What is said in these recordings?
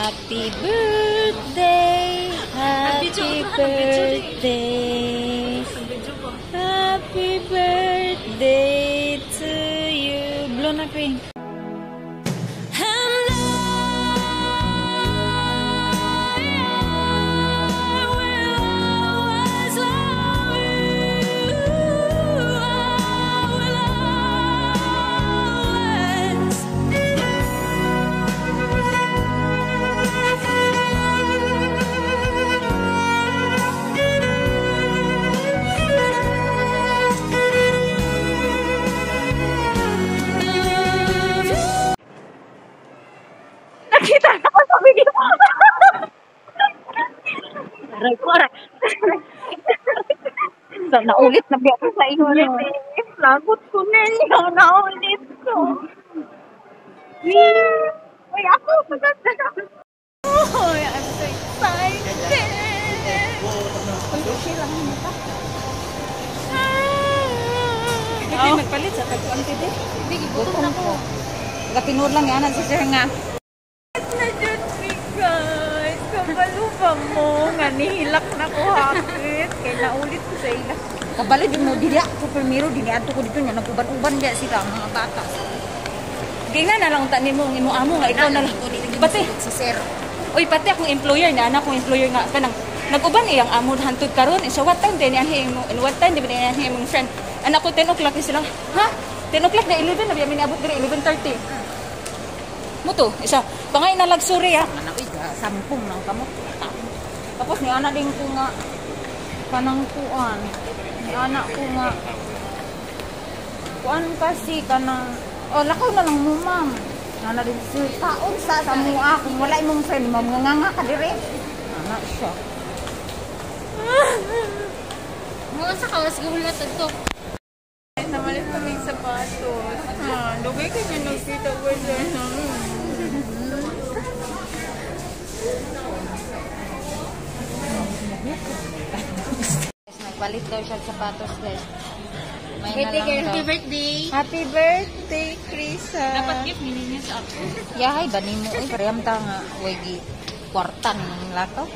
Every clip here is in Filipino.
Happy birthday, happy birthday, happy birthday to you. Blow na ring. Nakita na ko sa video. Aray ko, aray. So, naulit na biya ko sa inyo. Lagot ko ninyo. Naulit ko. Uy, ako. Oh, I'm so excited. Uy, lang mo pa. Hindi nagpalit sa tagpuan tide. Hindi, gibutom na ko. Gatinod lang yan. Si sir nga. Nadyan mi guys, kabalo ba mo nga nihilak na ko hakit kaya naulit ko sa ila. Kabalo din mo dili ako primero dili adto ko dito nya naguban-uban dia sila mga bata. Tingnan na lang tanin mo ngimo amo nga ikaw na lang pati si sir. Oy pati akong employer na anak kong employer nga kanang naguban iyang amo hantud karon so what time din yahi mo and what time din yahi mong friend. Anak ko 10 o'clock sila. Ha? 10 o'clock na 11 na biya minabot diri 11:30. Muto, isa. Pangay na lagsuri ha. Anak ika, sampung lang kamo. Tapos ni anak din ko nga kanang kuan. Ni anak ko nga kuan kasi kanang lakaw na lang mo ma'am. Nana din si taon sa mua kung wala imong friend mamunganga ka dire. Anak siya. Mo sa kawas gulat to. Namalit kami sapatos. Dugay ka na nagkita ko dyan. Nagpalit daw siya sapatos guys. Happy birthday! Happy birthday, Krisa! Dapat gift niya sa ako. Yahay, banin mo. Pareham ta nga. Wagi, kwartan ng lakaw.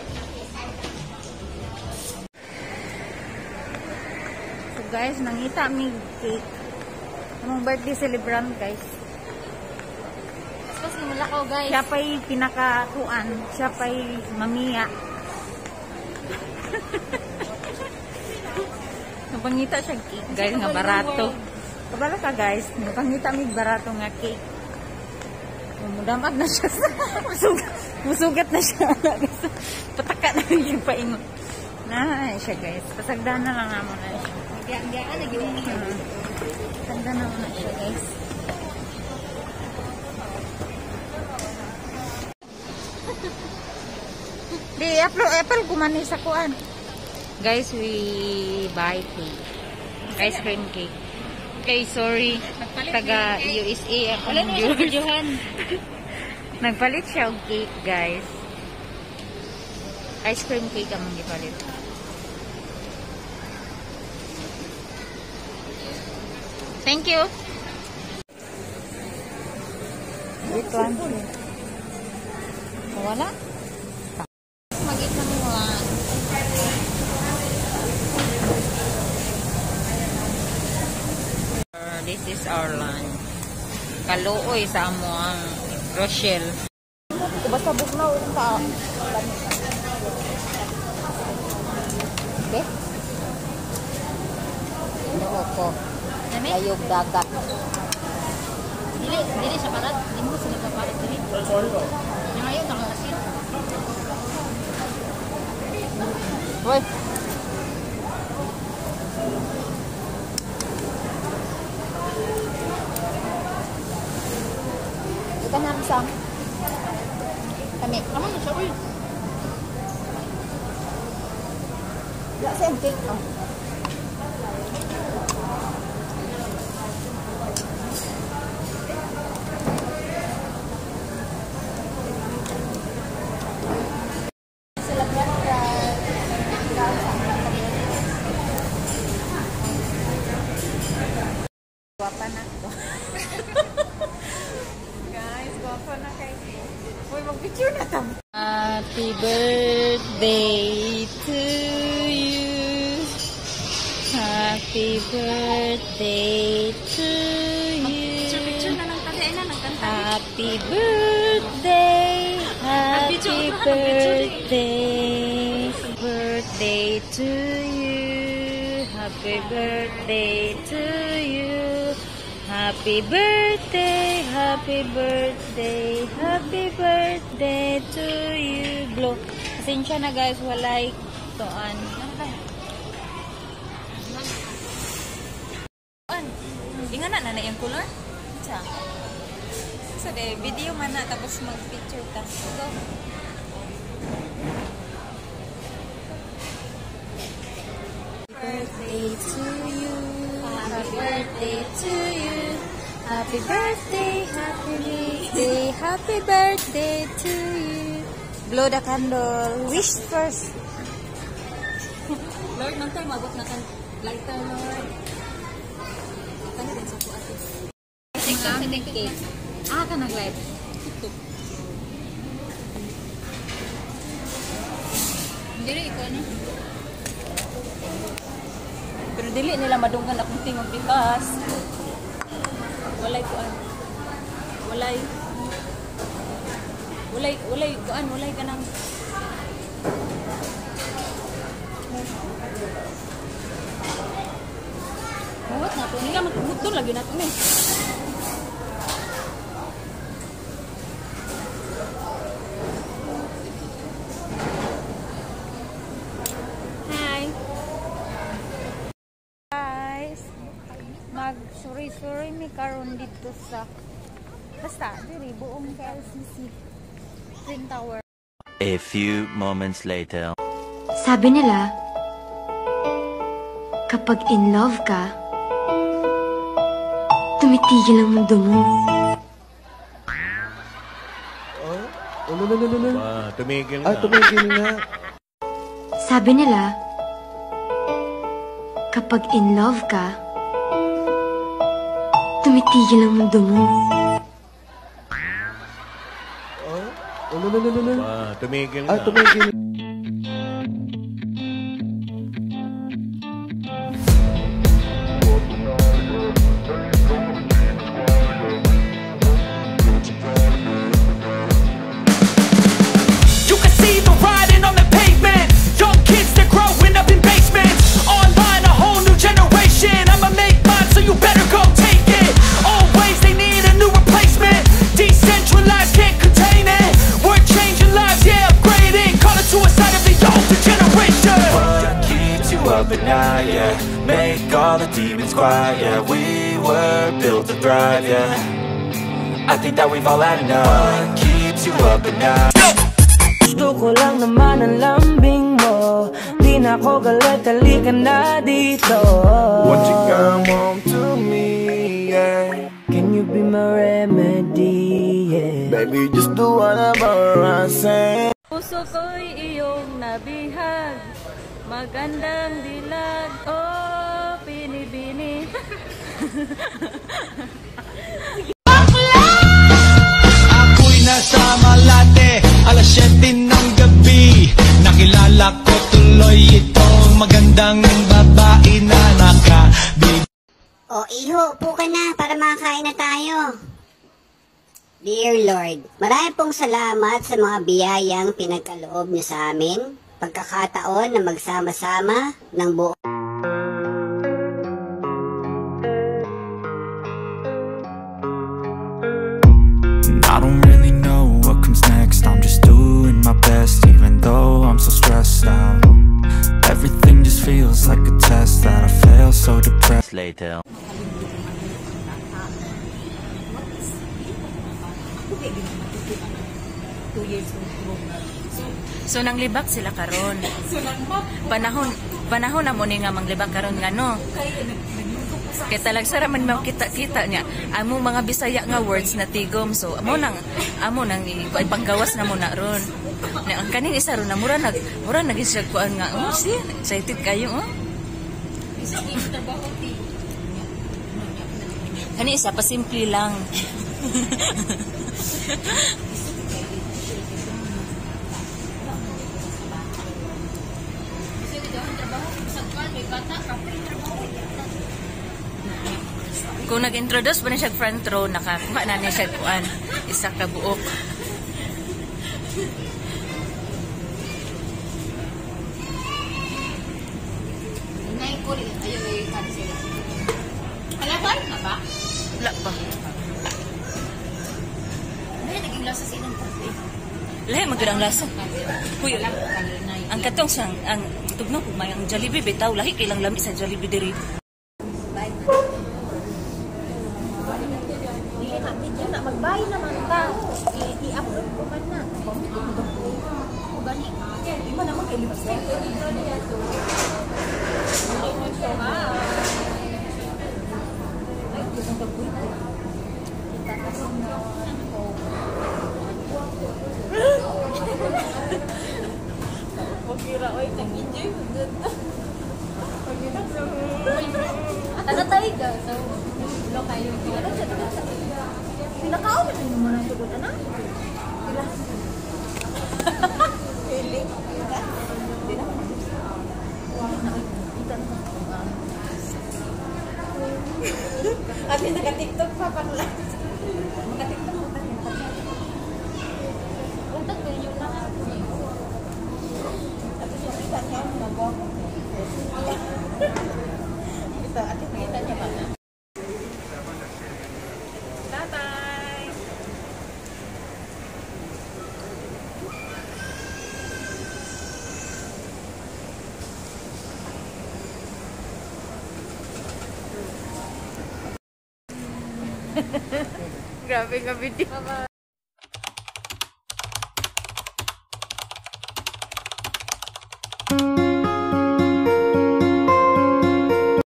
So guys, nangita mi cake. Anong birthday celebrant guys? Tapos nilakaw guys. Siya pa'y pinakakuan. Siya pa'y mamiya. Napangita siya cake guys nga barato. Kabala ka guys. Napangita mi barato nga cake. Mudamag na siya. Musugat na siya. Pataka na rin siya paingon. Na siya guys. Pasagdahan na lang naman na siya. Diyan lagi mo. Tanda na muna siya guys. Di apple kumani sa kuan. Guys, we buy cake. Ice cream cake. Okay, sorry. Taga USA ako ng Johan. Nagpalit siya og cake, guys. Ice cream cake among gipalit. Thank you. Dito wala. Mag-eat na mo lang. This is our lunch. Kaluoy sa amo ang Rochelle. Basta bugnaw ta. Okay? Oo ko. Ayog dagat. Dili sa parat, di mo sila kaparat dili. Yang ayo tanggal asin. Hoy. Kita nang sang. Kami. Amo na siya uy. Ya sa cake. Oh. Guwapa na. Guys, guwapa na kay. Uy, mag-picture na ta. to. Happy birthday to you. Happy birthday to you. Happy birthday. Happy birthday. Birthday to you. Happy birthday to you. Happy birthday, happy birthday, happy birthday to you. Blow. Pasensya na guys, walay toan. Ingan na na yung color? Siya. So, video man na, tapos mag-picture ka. Go. Birthday to you. Happy birthday to you. Happy birthday, happy birthday, happy birthday to you. Blow the candle. Wish first. Lord, man tayo, mabot na kan lighter, Lord. Kani din sa po ate. Cake. Ah, ka nag-live. Dili, ikaw ni. Pero dili nila madunggan akong tingog bikas. Walay kuan. Walay kuan, walay kanang. Muhot na to. Nila magmutol lagi na to ni. Mag-suri-suri mi karon dito sa basta diri buong KLCC Twin Tower. A few moments later. Sabi nila, kapag in love ka, tumitigil ang mundo mo. Tumigil na. Tumigil na. Sabi nila, kapag in love ka, tumitigil ang mundo mo. Tumigil na. Tumigil. Yeah, make all the demons quiet. Yeah, we were built to thrive. Yeah, I think that we've all had enough. What keeps you up at night? Gusto ko lang naman ang lambing mo. Di na ako galit, halika na dito. What you come home to me, yeah. Can you be my remedy, yeah. Baby, just do whatever I say. Puso ko'y iyong nabihag, magandang dilag, oh, binibini. Ako'y nasa Malate, alas 7 ng gabi. Nakilala ko tuloy itong magandang babae na nakabig. O, iho, upo ka na para makakain na tayo. Dear Lord, marami pong salamat sa mga biyayang pinagkaloob niyo sa amin. Pagkakataon na magsama-sama ng buo. I don't really know what comes next. I'm just doing my best, even though I'm so stressed out. Everything just feels like a test that I fail, so depressed. Later. So nanglibak sila karon. Panahon na mo ni nga manglibak karon nga no. Kaya talag sara man makita-kita niya. Amo mga Bisaya nga words na tigom. So amo nang ipanggawas na mo na ron. Na ang kaning isa ron na mura nagisag kuan nga. Oh, si excited kayo oh. Kani isa pa simple lang. Kung nag-introduce ba na siya front row, nakakuha na niya siya kuan. Isa ka buok. Wala ba? Wala pa. Naging lasa silang kape. Lahi magandang lasa. Kuya lang. Ang katong sang ang tugnaw kung may ang Jollibee bitaw lahi kay lang lami sa Jollibee diri. Magbay naman ta. I-upload ko man na. O gani. Di mo naman kay lipstick. Pagkira, oy, nag-enjoy mo dun. Ano tayo ka? So, lo kayo. Ano siya? Pinakaon na rin naman ang tugod, ano? Feeling? Hindi na. Nakikita naman. At naka-tiktok pa pang lang. Naka-tiktok pa pang lang. Untak ko yung lahat. At yung kita niya, nagawa ko. Ito, at yung kita niya ba? Tatay! Grabe ka video. Bye-bye.